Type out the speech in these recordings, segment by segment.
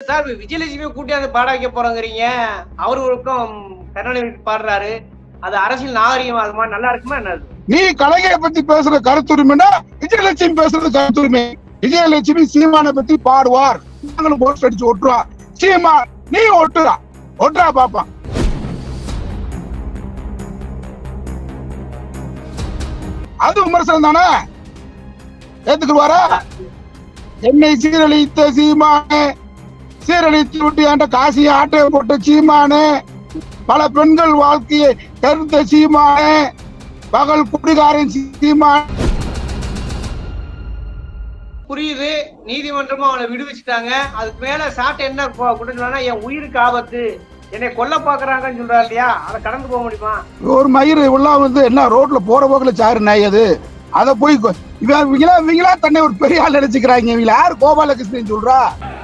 Sir Vijayalakshmi கூட்டியாந்து பாட வைக்க போறோங்கிறீங்க. அவருக்கும் கருணாநிதி பாடுறாரு. அது அரசியல் நாகரிகம் அது மாதிரி நல்லா இருக்குமா என்ன? நீ கலைஞரை பத்தி பேசுற கருத்துரிமைனா விஜயலட்சுமி பேசுறது கருத்துரிமை. விஜயலட்சுமி சீமானை பத்தி பாடுவார், நாங்களும் போஸ்ட் அடிச்சு ஒட்டுவா. சீமா நீ ஒட்டுறா பாப்பான். அது விமர்சனம் தானே, ஏத்துக்குவாரா? என்னை சீரழித்த சீமானே, சீரழித்து விட்டு என்ற காசியை ஆட்டை போட்ட சீமானே, பல பெண்கள் வாழ்க்கையை கருத்த சீமானே, பகல் குடிகாரன் சீமான். புரியுது, நீதிமன்றமும் அவனை விடுவிச்சுட்டாங்க. அதுக்கு மேல சாட்டை என்ன குற்றம்னா என் உயிருக்கு ஆபத்து, என்னை கொல்ல பாக்குறாங்கன்னு சொல்றா இல்லையா, அதை கடந்து போக முடியுமா? ஒரு மயிறு எல்லாம் என்ன ரோட்ல போற போக்குல சாரு நாய் அது, அத போய் இவங்களா தன்னை ஒரு பெரிய ஆள் நினைச்சுக்கிறாங்க. இவங்க யாரு கோபாலகிருஷ்ணன் சொல்றா?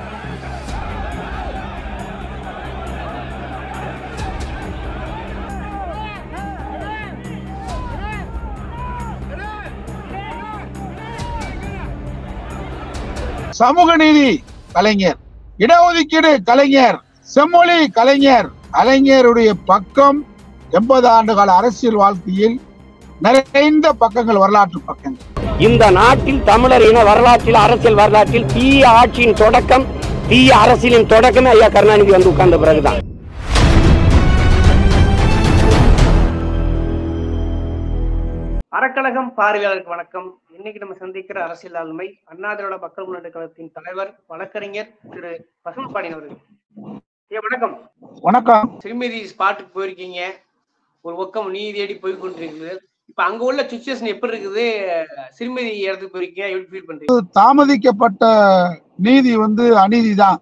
சமூக நீதி கலைஞர், இடஒதுக்கீடு கலைஞர், செம்மொழி கலைஞர். கலைஞருடைய பக்கம் 80 ஆண்டு கால அரசியல் வாழ்க்கையில் நிறைந்த பக்கங்கள், வரலாற்று பக்கங்கள். இந்த நாட்டில் தமிழர் இன வரலாற்றில், அரசியல் வரலாற்றில் தீய ஆட்சியின் தொடக்கம், தீய அரசியலின் தொடக்கமே ஐயா கருணாநிதி வந்து உட்கார்ந்த பிறகுதான். அறக்கழகம் பார்வையாளருக்கு வணக்கம். இன்னைக்கு நம்ம சந்திக்கிற அரசியல் ஆளுமை அண்ணா திராவிட மக்கள் முன்னேற்ற கழகத்தின் தலைவர் வழக்கறிஞர் திரு பசுமபாண்டியன் அவர்கள். வணக்கம். வணக்கம். சிறுமதி ஸ்பாட்டுக்கு போயிருக்கீங்க, ஒரு பக்கம் நீதி தேடி போய் கொண்டிருக்குது. இப்ப அங்க உள்ள சிச்சுவேஷன் எப்படி இருக்குது? சிறுமதி இடத்துக்கு போயிருக்கீங்க, எப்படி ஃபீல் பண்றீங்க? தாமதிக்கப்பட்ட நீதி அநீதிதான்.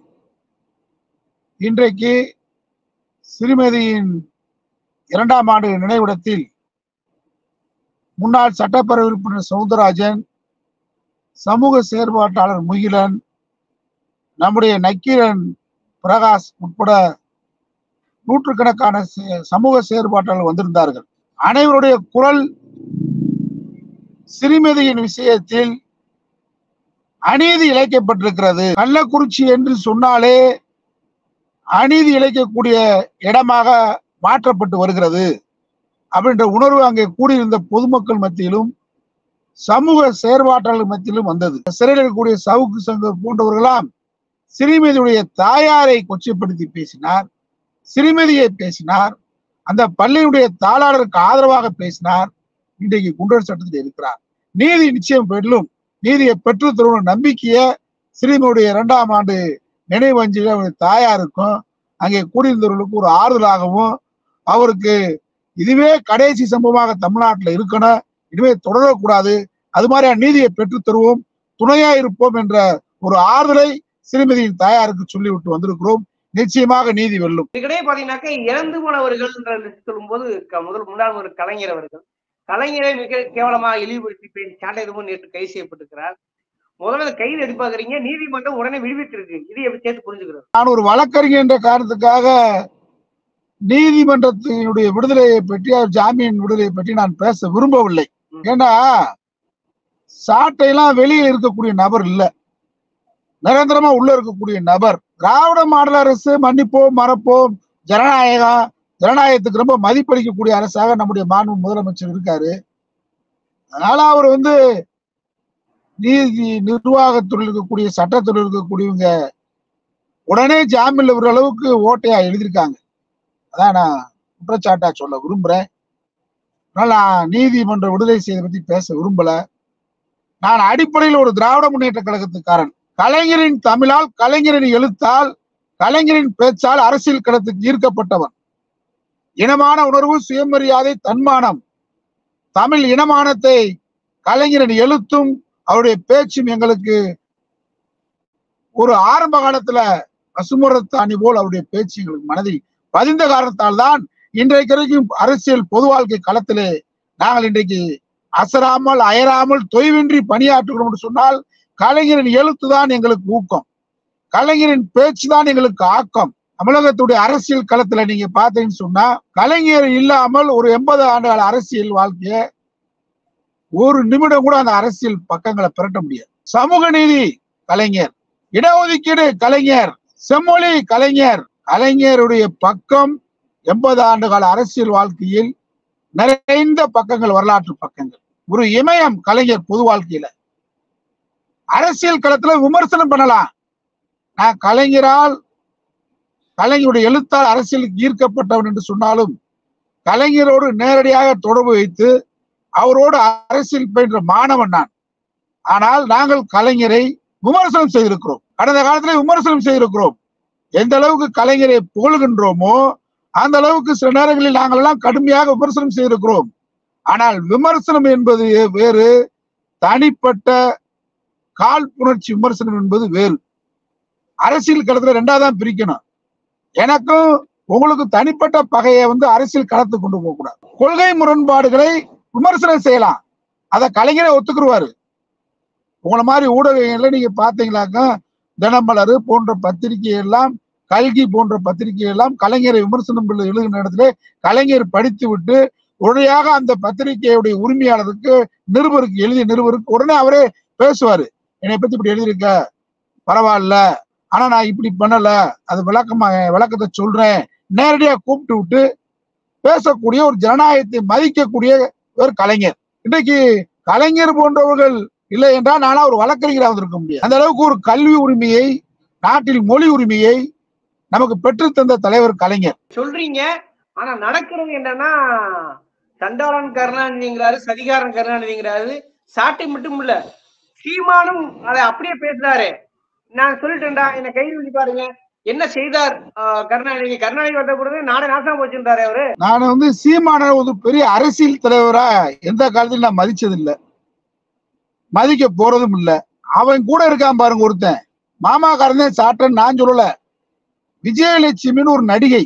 இன்றைக்கு சிறுமதியின் 2ஆம் ஆண்டு நினைவிடத்தில் முன்னாள் சட்டப்பேரவை உறுப்பினர் சவுந்தரராஜன், சமூக செயற்பாட்டாளர் முகிலன், நம்முடைய நக்கீரன் பிரகாஷ் உட்பட நூற்றுக்கணக்கான சமூக செயற்பாட்டாளர்கள் வந்திருந்தார்கள். அனைவருடைய குரல் சிறுமதியின் விஷயத்தில் அநீதி இழைக்கப்பட்டிருக்கிறது. கள்ளக்குறிச்சி என்று சொன்னாலே அநீதி இழைக்கக்கூடிய இடமாக மாற்றப்பட்டு வருகிறது அப்படின்ற உணர்வு அங்கே கூடியிருந்த பொதுமக்கள் மத்தியிலும் சமூக செயற்பாட்டாளர்கள் மத்தியிலும் வந்தது. சிறையில் இருக்கக்கூடிய சவுக்கு சங்கர் போன்றவர்களாம் சிறுமதியுடைய தாயாரை கொச்சைப்படுத்தி பேசினார், சிறுமதியை பேசினார், அந்த பள்ளியுடைய தாளாளருக்கு ஆதரவாக பேசினார். இன்றைக்கு குண்டர் சட்டத்தில் இருக்கிறார். நீதி நிச்சயம் பெறலும், நீதியை பெற்று தரும் நம்பிக்கைய சிறுமியுடைய 2ஆம் ஆண்டு நினைவஞ்சலி அவருடைய தாயாருக்கும் அங்கே கூடியிருந்தவர்களுக்கு ஒரு ஆறுதலாகவும், அவருக்கு இதுவே கடைசி சம்பவமாக தமிழ்நாட்டில் இருக்கணும், இதுவே தொடரக்கூடாது, அது மாதிரியான நீதியை பெற்று தருவோம், துணையா இருப்போம் என்ற ஒரு ஆறுதலை சிறுமதியின் தாயாருக்கு சொல்லிவிட்டு வந்திருக்கிறோம். நிச்சயமாக நீதி வெல்லும். இதுக்கிடையே பாத்தீங்கன்னாக்க இறந்து போனவர்கள் சொல்லும் போது முன்னாள் ஒரு கலைஞர் அவர்கள் கலைஞரை மிக கேவலமாக இழிவுபடுத்தி சாட்டையமும் நேற்று கைது செய்யப்பட்டிருக்கிறார். முதல்ல கைது எதிர்பார்க்கறீங்க, நீதிமன்றம் உடனே விடுவித்திருக்கு, இது எப்படி சேர்த்து புரிஞ்சுக்கிறது? நான் ஒரு வழக்கறிஞர் என்ற காரணத்துக்காக நீதிமன்றத்தினுடைய விடுதலையை பற்றி, ஜாமீன் விடுதலையை பற்றி நான் பேச விரும்பவில்லை. ஏன்னா சாட்டையெல்லாம் வெளியே இருக்கக்கூடிய நபர் இல்ல, நிரந்தரமா உள்ள இருக்கக்கூடிய நபர். திராவிட மாடல் அரசு மன்னிப்போம், மறப்போம், ஜனநாயகத்துக்கு ரொம்ப மதிப்பளிக்கக்கூடிய அரசாக நம்முடைய மாண்பு முதலமைச்சர் இருக்காரு. அதனால அவர் நீதி நிர்வாகத்துறையில் இருக்கக்கூடிய, சட்டத்துறையில் இருக்கக்கூடியவங்க உடனே ஜாமீன்ல ஒரு அளவுக்கு ஓட்டையா எழுதியிருக்காங்க. அதான் நான் குற்றச்சாட்டா சொல்ல விரும்புறேன். அதனால நான் நீதிமன்ற விடுதலை செய்வதை பத்தி பேச விரும்பல. நான் அடிப்படையில் ஒரு திராவிட முன்னேற்ற கழகத்துக்காரன். கலைஞரின் தமிழால், கலைஞரின் எழுத்தால், கலைஞரின் பேச்சால் அரசியல் களத்துக்கு ஈர்க்கப்பட்டவன். இனமான உணர்வு, சுயமரியாதை, தன்மானம், தமிழ் இனமானத்தை கலைஞரின் எழுத்தும் அவருடைய பேச்சும் எங்களுக்கு ஒரு ஆரம்ப காலத்துல பசுமரத்தாணி போல் அவருடைய பேச்சு எங்களுக்கு மனதில் பதிந்த காரணத்தால் தான் இன்றைக்கு வரைக்கும் அரசியல் பொது வாழ்க்கை களத்திலே நாங்கள் இன்றைக்கு அசராமல் அயராமல் தொய்வின்றி பணியாற்றுகிறோம் என்று சொன்னால் கலைஞரின் எழுத்து தான் எங்களுக்கு ஊக்கம், கலைஞரின் பேச்சு தான் எங்களுக்கு ஆக்கம். தமிழகத்துடைய அரசியல் களத்துல நீங்க பாத்தீங்கன்னு சொன்னா கலைஞர் இல்லாமல் ஒரு 80 ஆண்டுகால அரசியல் வாழ்க்கைய ஒரு நிமிடம் கூட அந்த அரசியல் பக்கங்களை பிரட்ட முடியாது. சமூக நீதி கலைஞர், இடஒதுக்கீடு கலைஞர், செம்மொழி கலைஞருடைய பக்கம் 80 ஆண்டு கால அரசியல் வாழ்க்கையில் நிறைந்த பக்கங்கள், வரலாற்று பக்கங்கள். ஒரு இமயம் கலைஞர் பொது வாழ்க்கையில. அரசியல் களத்துல விமர்சனம் பண்ணலாம். நான் கலைஞருடைய எழுத்தால் அரசியலுக்கு ஈர்க்கப்பட்டவன் என்று சொன்னாலும் கலைஞரோடு நேரடியாக தொடர்பு வைத்து அவரோடு அரசியல் பயின்ற மாணவன் நான். ஆனால் நாங்கள் கலைஞரை விமர்சனம் செய்திருக்கிறோம். கடந்த காலத்திலே விமர்சனம் செய்திருக்கிறோம். எந்த அளவுக்கு கலைஞரை புகழ்கின்றோமோ அந்த அளவுக்கு சில நேரங்களில் நாங்கள் எல்லாம் கடுமையாக விமர்சனம் செய்திருக்கிறோம். ஆனால் விமர்சனம் என்பது வேறு, தனிப்பட்ட காழ்ப்புணர்ச்சி விமர்சனம் என்பது வேறு. அரசியல் களத்துல ரெண்டாதான் பிரிக்கணும். எனக்கும் உங்களுக்கு தனிப்பட்ட பகையை அரசியல் களத்துக்கு கொண்டு போக கூடாது. கொள்கை முரண்பாடுகளை விமர்சனம் செய்யலாம், அதை கலைஞரை ஒத்துக்குருவாரு. உங்களை மாதிரி ஊடகங்கள்ல நீங்க பாத்தீங்களாக்கா தினமலர் போன்ற பத்திரிகை எல்லாம், கல்கி போன்ற பத்திரிகை எல்லாம் கலைஞரை விமர்சனம் எழுதுகிற இடத்துல கலைஞர் படித்து விட்டு உடனடியாக அந்த பத்திரிகையுடைய உரிமையாளருக்கு எழுதிய நிருபருக்கு உடனே அவரே பேசுவாரு. என்னை பத்தி இப்படி எழுதியிருக்க, பரவாயில்ல, ஆனா நான் இப்படி பண்ணல, அது விளக்கத்தை சொல்றேன், நேரடியா கூப்பிட்டு விட்டு பேசக்கூடிய ஒரு ஜனநாயகத்தை மதிக்கக்கூடிய ஒரு கலைஞர். இன்றைக்கு கலைஞர் போன்றவர்கள் இல்லை என்றால் நானா ஒரு வழக்கறிஞராக வந்திருக்க முடியாது. அந்த அளவுக்கு ஒரு கல்வி உரிமையை, நாட்டில் மொழி உரிமையை நமக்கு பெற்று தந்த தலைவர் கலைஞர். சொல்றீங்க, ஆனா நடக்கிறது என்னன்னா தண்டாளன் கருணாநிதிங்கிறாரு, சதிகாரன் கருணாநிதிங்கிறாரு. சாட்டை மட்டும் இல்ல, சீமானும் அதை அப்படியே பேசுறாரு. நான் சொல்லிட்டேன்டா, என்ன கைது பண்ணி பாருங்க, என்ன செய்தார் கருணாநிதி வந்த கூட நாடே நாசம் போச்சுன்றாரு அவரு. நான் சீமான ஒரு பெரிய அரசியல் தலைவரா எந்த காலத்திலும் நான் மதிச்சதில்லை, மதிக்க போறதும் இல்லை. அவன் கூட இருக்கான் பாருங்க ஒருத்தன், மாமாக்காரன் சாட்டன் நான் சொல்லல, விஜயலட்சுமின்னு ஒரு நடிகை.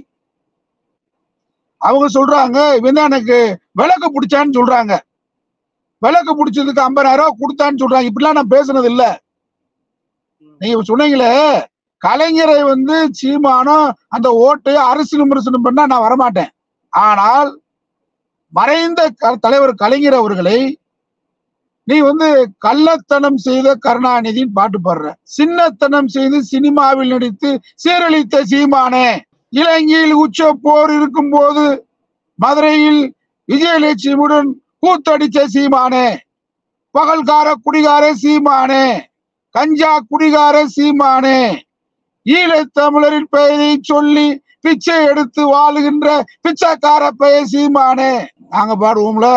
அவங்க சொல்றாங்க இவன் தான் எனக்கு விளக்கு பிடிச்சான்னு சொல்றாங்க. விளக்கு பிடிச்சதுக்கு 50,000 ரூபாய் கொடுத்தான்னு சொல்றாங்க. இப்படிலாம் நான் பேசுனது இல்ல. நீங்க சொன்னீங்களே கலைஞரை சீமானம் அந்த ஓட்டு அரசியல் விமர்சனம் பண்ணா நான் வரமாட்டேன். ஆனால் மறைந்த தலைவர் கலைஞர் அவர்களை நீ கள்ளத்தனம் செய்த கருணாநிதியின் பாட்டு பாடுற, சின்னத்தனம் செய்து சினிமாவில் நடித்து சீரழித்த சீமானே, இலங்கையில் உச்ச போர் இருக்கும் போது மதுரையில் விஜயலட்சுமியுடன் கூத்தடிச்ச சீமானே, பகல்கார குடிகார சீமானே, கஞ்சா குடிகார சீமானே, ஈழத்தமிழரின் பெயரை சொல்லி பிச்சை எடுத்து வாழுகின்ற பிச்சைக்கார பெயர் சீமானே. நாங்க பாடுவோம்ல,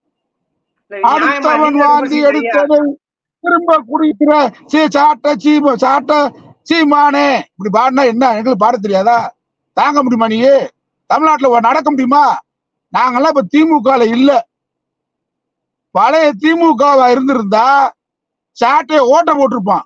அடுத்தவன் வாந்தி எடுத்ததை திரும்ப குடிக்கிற சாட்ட சீமானே. இப்படி பாடினா என்ன, எங்களுக்கு பாட தெரியாதா? தாங்க முடியுமா? நீ தமிழ்நாட்டுல நடக்க முடியுமா? நாங்கெல்லாம் இப்ப திமுக இல்ல. பழைய திமுகவா இருந்திருந்தா சாட்டைய ஓட்ட போட்டிருப்பான்.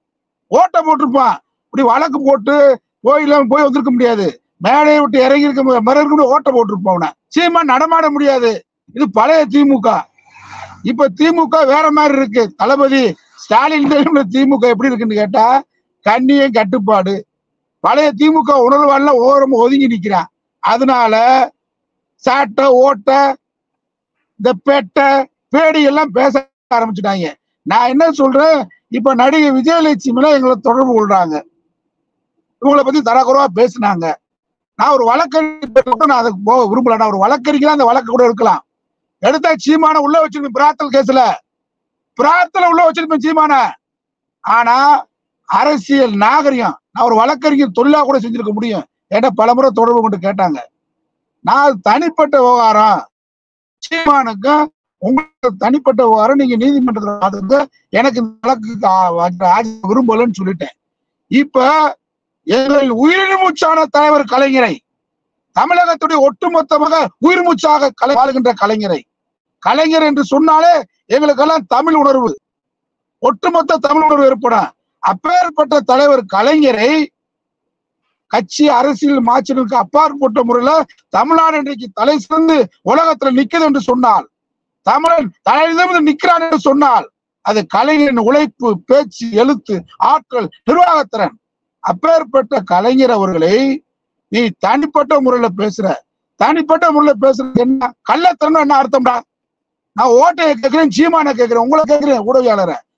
இப்படி வழக்கு போட்டு போய் வந்திருக்க முடியாது. மேடையை விட்டு இறங்கி இருக்க மறுபடியும் ஓட்ட போட்டிருப்பான். சீமா நடமாட முடியாது. இது பழைய திமுக. இப்ப திமுக வேற மாதிரி இருக்கு. தளபதி ஸ்டாலின் திமுக எப்படி இருக்குன்னு கேட்டா கண்ணியம் கட்டுப்பாடு. பழைய திமுக உணர்வால ஓரமா ஒதுங்கி நிக்கிறான். அதனால சாட்ட ஓட்ட இந்த பெட்ட பேடி எல்லாம் பேச ஆரம்பிச்சுட்டாங்க. நான் என்ன சொல்றேன், இப்ப நடிகை விஜயலட்சுமி எங்களை தொடர்பு கொள்றாங்க, இவங்களை பத்தி தரக்குறவா பேசினாங்க. நான் ஒரு வழக்கறிஞர், நான் அதுக்கு போக விரும்பல. நான் ஒரு வழக்கறிஞர், அந்த வழக்கு கூட இருக்கலாம். எடுத்தா சீமான உள்ள வச்சிருப்பேன், பிராத்தல் கேஸ்ல பிராத்தல உள்ள வச்சிருப்பேன் சீமான. ஆனா அரசியல் நாகரிகம், நான் ஒரு வழக்கறிஞர் தொழிலா கூட செஞ்சிருக்க முடியும். ஏன்னா பலமுறை தொடர்பு கொண்டு கேட்டாங்க. நான் தனிப்பட்ட விவகாரம், சீமானுக்கு உங்களுக்கு தனிப்பட்ட விவகாரம், நீங்க நீதிமன்றத்தில் பார்த்துக்க, எனக்கு இந்த வழக்கு விரும்பலன்னு சொல்லிட்டேன். இப்ப எங்களின் உயிர் மூச்சான தலைவர் கலைஞரை, தமிழகத்துடைய ஒட்டுமொத்தமாக உயிர் மூச்சாக வாழ்கின்ற கலைஞர் என்று சொன்னாலே எங்களுக்கெல்லாம் தமிழ் உணர்வு, ஒட்டுமொத்த தமிழ் உணர்வு ஏற்படும். அப்பேற்பட்ட தலைவர் கலைஞரை கட்சி அரசியல் மாற்றலுக்கு அப்பாற்பட்ட முறையில தமிழ்நாடு இன்றைக்கு தலை சிறந்து உலகத்துல நிக்குது என்று சொன்னால், தமிழன் தலை நிற்கிறான் என்று சொன்னால், அது கலைஞரின் உழைப்பு, பேச்சு, எழுத்து, ஆற்றல், நிர்வாகத்திறன். அப்பேற்பட்ட கலைஞர் அவர்களை நீ தனிப்பட்ட முறையில பேசுற என்ன கள்ளத்தனம்? என்ன அர்த்தம்டா? நான் ஓட்டையை கேட்கிறேன், சீமான கேட்கிறேன், உங்களை கேட்கிறேன், ஊடகவியாளரை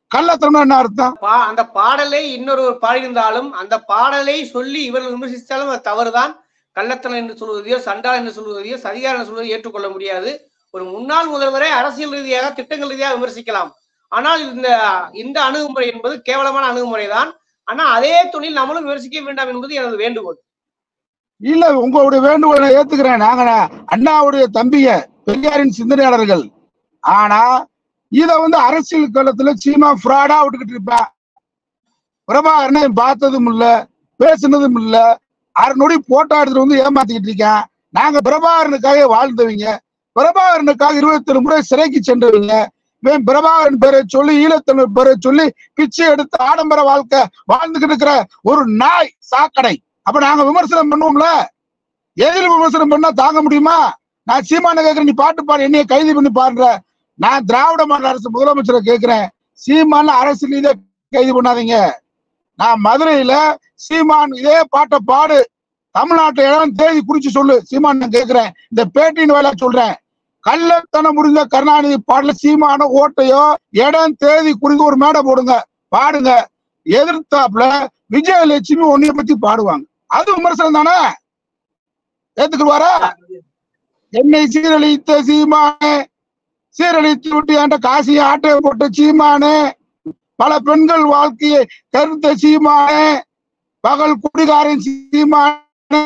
கள்ளத்தனம் என்ன அர்த்தம்? அந்த பாடலை இன்னொரு பாடியிருந்தாலும் அந்த பாடலை சொல்லி இவர்கள் விமர்சித்தாலும் அது தவறுதான். கள்ளத்தனம் என்று சொல்வதையோ சண்டா என்று சொல்வதையோ சதிகாரம் என்று சொல்வதையோ ஏற்றுக்கொள்ள முடியாது. ஒரு முன்னாள் முதல்வரை அரசியல் ரீதியாக திட்டங்கள் ரீதியாக விமர்சிக்கலாம். ஆனால் இந்த அணுகுமுறை என்பது கேவலமான அணுகுமுறை தான். ஆனா அதே துணியில் நம்மளும் விமர்சிக்க வேண்டாம் என்பது எனது வேண்டுகோள். இல்ல, உங்களுடைய வேண்டுகோளை நான் ஏத்துக்கிறேன். நாங்க அண்ணாவுடைய தம்பிய பெரியாரின் சிந்தனையாளர்கள். ஆனா இத அரசியல் களத்துல சீமா ஃப்ராடா விட்டுக்கிட்டு இருப்பேன். பிரபாகரனை பார்த்ததும் இல்ல, பேசுனதும் இல்ல, 6 நொடி போட்டோ எடுத்துட்டு ஏமாத்திக்கிட்டு இருக்கேன். நாங்க பிரபாகரனுக்காக வாழ்ந்தவங்க, பிரபாகரனுக்காக 27 முறை சிறைக்கு சென்றவங்க. பிரபாகரன் பேரை சொல்லி ஈழத்தமிழ் பேரை சொல்லி பிச்சை எடுத்து ஆடம்பர வாழ்க்கை வாழ்ந்துகிட்டு இருக்கிற ஒரு நாய் சாக்கடை. அப்ப நாங்க விமர்சனம் பண்ணுவோம்ல, எதில் விமர்சனம் பண்ணா தாங்க முடியுமா? நான் சீமான கேட்கிறேன், நீ பாட்டு பாடு, என்னைய கைது பண்ணி பாடுற. நான் திராவிட மாடல் அரசு முதலமைச்சரை கேட்கிறேன், சீமான அரசு இதை கைது பண்ணாதீங்க. நான் மதுரையில சீமான் இதே பாட்டை பாடு, தமிழ்நாட்டை இடம் தேதி குறிச்சு சொல்லு சீமான். நான் கேட்கிறேன், இந்த பேட்டியின் வேலை சொல்றேன். கள்ளத்தனம் முடிந்த கருணாநிதி பாடல சீமான ஓட்டையோ இடம் தேதி குறித்து ஒரு மேடை போடுங்க, பாடுங்க. எதிர்த்தாப்புல விஜயலட்சுமி ஒன்னைய பத்தி பாடுவாங்க, அது விமர்சனம் தானே? ஏத்துக்குவாரா? என்னை சீரழித்த சீமானே, சீரழித்து விட்டு என்ற காசியை ஆட்டை போட்ட சீமானே, பல பெண்கள் வாழ்க்கையை கருத்த சீமானே, பகல் குடிகாரன் சீமானே,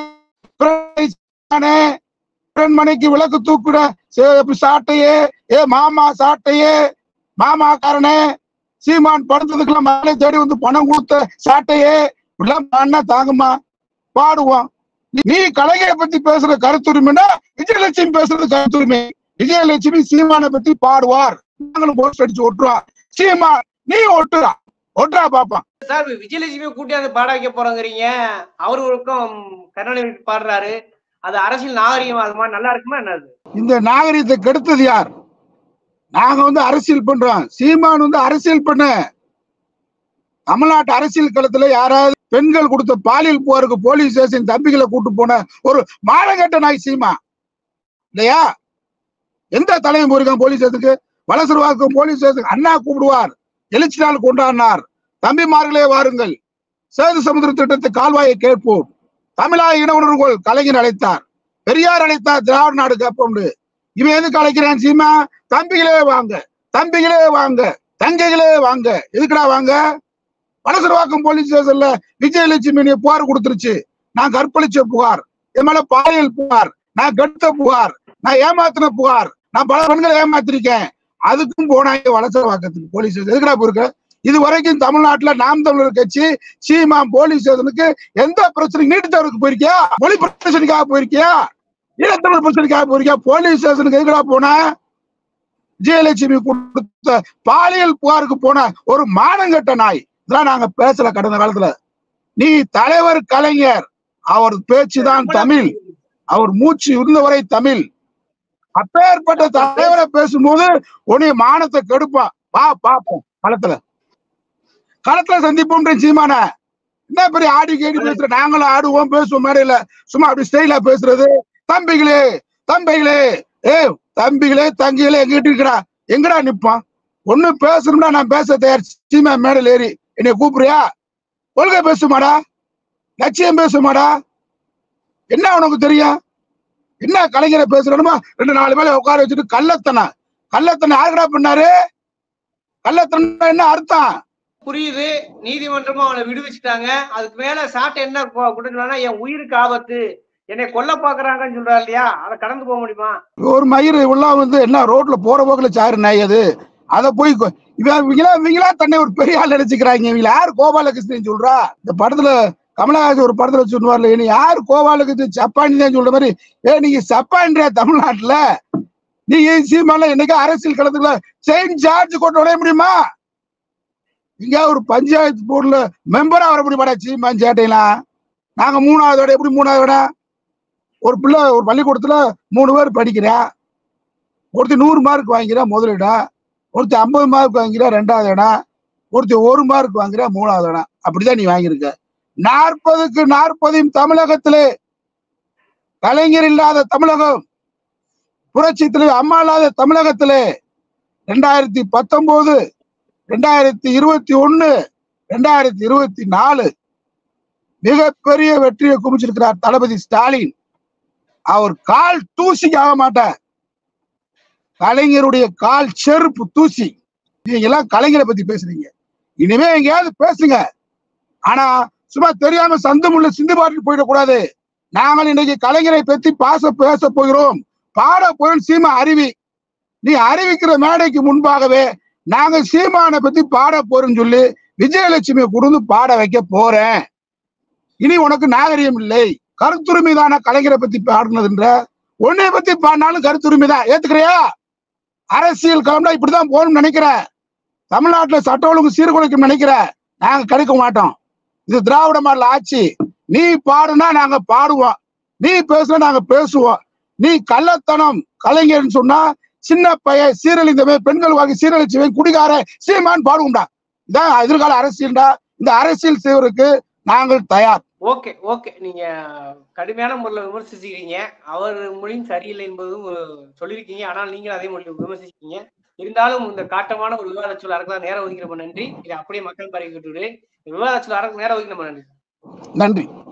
மனைக்கு விளக்கு தூக்குற சாட்டையே, மாமா சாட்டையே, மாமாக்காரனே, சீமான் படுத்ததுக்கெல்லாம் மகளை தேடி பணம் கொடுத்த சாட்டையே, இப்படிலாம் தாங்குமா? பாடுவோம். நீ கலைஞரை பத்தி பேசுற கருத்துரிமைன்னா விஜயலட்சுமி பேசுறது கருத்துரிமை. விஜயலட்சுமி சீமானை பத்தி பாடுவார், நாங்களும் போஸ்ட் அடிச்சு ஒட்டுவார். சீமான் நீ ஒட்டுறா பாப்பான். சார், விஜயலட்சுமி கூட்டியாந்து பாட வைக்க போறோங்கிறீங்க. அவருக்கும் கருணாநிதி பாடுறாரு, அது அரசியல் நாகரிகம் ஆகுமா? நல்லா இருக்குமா என்னது? இந்த நாகரிகத்தை கெடுத்தது யார்? நாங்க அரசியல் பண்றோம், சீமான் அரசியல் பண்ண. தமிழ்நாட்டு அரசியல் களத்துல யாராவது பெண்கள் கொடுத்த பாலியல் புகாருக்கு போலீஸ் ஸ்டேஷன் தம்பிகளை கூட்டு போன ஒரு மானங்கெட்ட நாய் சீமா இல்லையா? எந்த தலைவன் போயிருக்கான் போலீஸ் ஸ்டேஷனுக்கு? வலசர்வாக்கம் போலீஸ் ஸ்டேஷன் அண்ணா கூப்பிடுவார், எழுச்சி நாள் கொண்டாடினார். தம்பிமார்களே வாருங்கள், சேது சமுத்திர திட்டத்தை கால்வாயை கேட்போம். தமிழாய இன உணர்வுகள் கலைஞர் அழைத்தார், பெரியார் அழைத்தார், திராவிட நாடு கேட்போம். இவன் எதுக்கு அழைக்கிறான் சீமா? தம்பிகளே வாங்க, தம்பிகளே வாங்க, தங்கைகளே வாங்க. எதுக்குடா வாங்க? வலசர்வாக்கம் போலீஸ் ஸ்டேஷன்ல விஜயலட்சுமி புகார் கொடுத்துருச்சு. நான் கற்பழிச்ச புகார், என் மேல பாலியல் புகார், நான் கெடுத்த புகார், நான் ஏமாத்தின புகார், நான் பல பெண்களை ஏமாத்திருக்கேன். அதுக்கும் போனாங்க வலசர்வாக்கத்துக்கு போலீஸ் ஸ்டேஷன். எதுக்குடா போயிருக்க? இது வரைக்கும் தமிழ்நாட்டுல நாம் தமிழர் கட்சி சீமா போலீஸ் ஸ்டேஷனுக்கு எந்த பிரச்சனை? நீட்டு தேர்வுக்கு போயிருக்கியா? மொழி பிரச்சனைக்காக போயிருக்கியா? ஈழத்தமிழ் பிரச்சனைக்காக போயிருக்கியா? போலீஸ் ஸ்டேஷனுக்கு எதுக்குடா போன? விஜயலட்சுமி கொடுத்த பாலியல் புகாருக்கு போன ஒரு மானங்கெட்ட நாய். இதெல்லாம் நாங்க பேசல கடந்த காலத்துல. நீ தலைவர் கலைஞர், அவர் பேச்சுதான் தமிழ், அவர் மூச்சு இருந்தவரை தமிழ். அப்பேற்பட்ட தலைவரை பேசும்போது உன்னை மானத்தை கெடுப்பா. வா பாப்போம் களத்துல சந்திப்போம். சீமான என்ன பெரிய ஆடி கேடி பேசுற? நாங்களும் ஆடுவோம், பேசுவோம், மேடையில சும்மா அப்படி ஸ்டைலா பேசுறது. தம்பிகளே தம்பிகளே, தம்பிகளே தங்கிகளே எங்கிட்டு இருக்கிறா? எங்கடா நிப்பான்? ஒண்ணு பேசணும்னா நான் பேச தயார். சீமா மேடையில் ஏறி என்னை கூப்பிடுறியா? கொள்கை பேசுமாடா, லட்சியம் பேசுமாடா, என்ன உனக்கு தெரியும்? என்ன கலைஞரை பேசுறணுமா? 2-4 பேரை உட்கார வச்சுட்டு கள்ளத்தனை யாருக்கடா பண்ணாரு? கள்ளத்தனம் என்ன அர்த்தம்? புரியுது. நீதிமன்றமும் அவனை விடுவிச்சுட்டாங்க. அதுக்கு மேல சாட்டை என்ன கொடுக்கலன்னா, என் உயிருக்கு ஆபத்து, என்னை கொல்ல பாக்குறாங்கன்னு சொல்றா இல்லையா? அதை கடந்து போக முடியுமா? ஒரு மயிறு எல்லாம் என்ன ரோட்ல போற போக்குல சாரு நாய் அது. அதை போய் இவங்களா தன்னை ஒரு பெரிய ஆள் நினைச்சுக்கிறாங்க. இவங்க யாரு கோபாலகிருஷ்ணன் சொல்றா? இந்த படத்துல கமலஹாசன் ஒரு படத்துல சொல்லுவார்ல, நீ யாரு கோபாலகிருஷ்ணன் சப்பானி தான் சொல்ற மாதிரி. நீங்க சப்பான்றியா தமிழ்நாட்டுல? நீங்க சீமால என்னைக்கு அரசியல் களத்துல செயின்ட் ஜார்ஜ் கொண்டு வர முடியுமா? இங்க ஒரு பஞ்சாயத்து போர்டுல மெம்பரா வர முடியுமாடா சீமான் சேட்டையெல்லாம்? நாங்க 3வது விட எப்படி 3வது விட? ஒரு பிள்ளை ஒரு பள்ளிக்கூடத்துல 3 பேர் படிக்கிறா, ஒருத்தர் 100 மார்க் வாங்கிறா முதலிடம், ஒருத்தர் 50 மார்க் வாங்கிறா 2வது இடம், ஒருத்தர் 1 மார்க் வாங்கிறா 3வது இடம். அப்படிதான் நீ வாங்கியிருக்க. 40க்கு 40 தமிழகத்திலே கலைஞர் இல்லாத தமிழகம், புரட்சி தலைவர் அம்மா இல்லாத தமிழகத்திலே 2019 2021 2024 மிகப்பெரிய வெற்றியை குமிச்சிருக்கிறார் தளபதி ஸ்டாலின். அவர் கால் தூசிக்கு ஆக மாட்டார். கலைஞருடைய கால் செருப்பு தூசி. நீங்க எல்லாம் கலைஞரை பத்தி பேசுறீங்க, இனிமே எங்கேயாவது பேசுங்க. ஆனா சும்மா தெரியாம சந்தமுள்ள சிந்து பாட்டு போயிடக்கூடாது. நாங்கள் இன்னைக்கு கலைஞரை பத்தி பேச போகிறோம், பாட போகிறோம். சீமா அறிவி, நீ அறிவிக்கிற மேடைக்கு முன்பாகவே நாங்க சீமானை பத்தி பாட போறோம்னு சொல்லி விஜயலட்சுமியை கொடுத்து பாட வைக்க போறேன். இனி உனக்கு நாகரிகம் இல்லை. கருத்துரிமை தான கலைஞரை பத்தி பாடுனதுன்ற, உன்னை பத்தி பாடினாலும் கருத்துரிமை தான். ஏத்துக்கிறியா? அரசியல் களம்னா இப்படிதான் போகணும்னு நினைக்கிற? தமிழ்நாட்டுல சட்ட ஒழுங்கு சீர்குலைக்கும் நினைக்கிற? நாங்க கிடைக்க மாட்டோம். இது திராவிட மாடல் ஆட்சி. நீ பாடுனா நாங்க பாடுவோம், நீ பேசுனா நாங்க பேசுவோம். நீ கள்ளத்தனம் கலைஞர்னு சொன்னா சின்ன பையன் சீரழிந்தவன், பெண்கள் வாங்கி சீரழிச்சவன், குடிகார சீமான் பாடுவோம்டா. இதான் எதிர்கால அரசியல்டா. இந்த அரசியல் செய்வதற்கு நாங்கள் தயார். ஓகே ஓகே, நீங்க கடுமையான முறையில் விமர்சிச்சிருக்கீங்க. அவர் மொழியும் சரியில்லை என்பதும் சொல்லியிருக்கீங்க. ஆனால் நீங்கள் அதே மொழியில் விமர்சிச்சிருக்கீங்க. இருந்தாலும் இந்த காட்டமான ஒரு விவாத சொல் அரங்கெல்லாம் நேரம் ஒதுக்கி ரொம்ப நன்றி. இதை அப்படியே மக்கள் பரவி விட்டுவிடு. விவாத சொல் அரங்கு நேரம் ஒதுக்கி நம்ம நன்றி. நன்றி.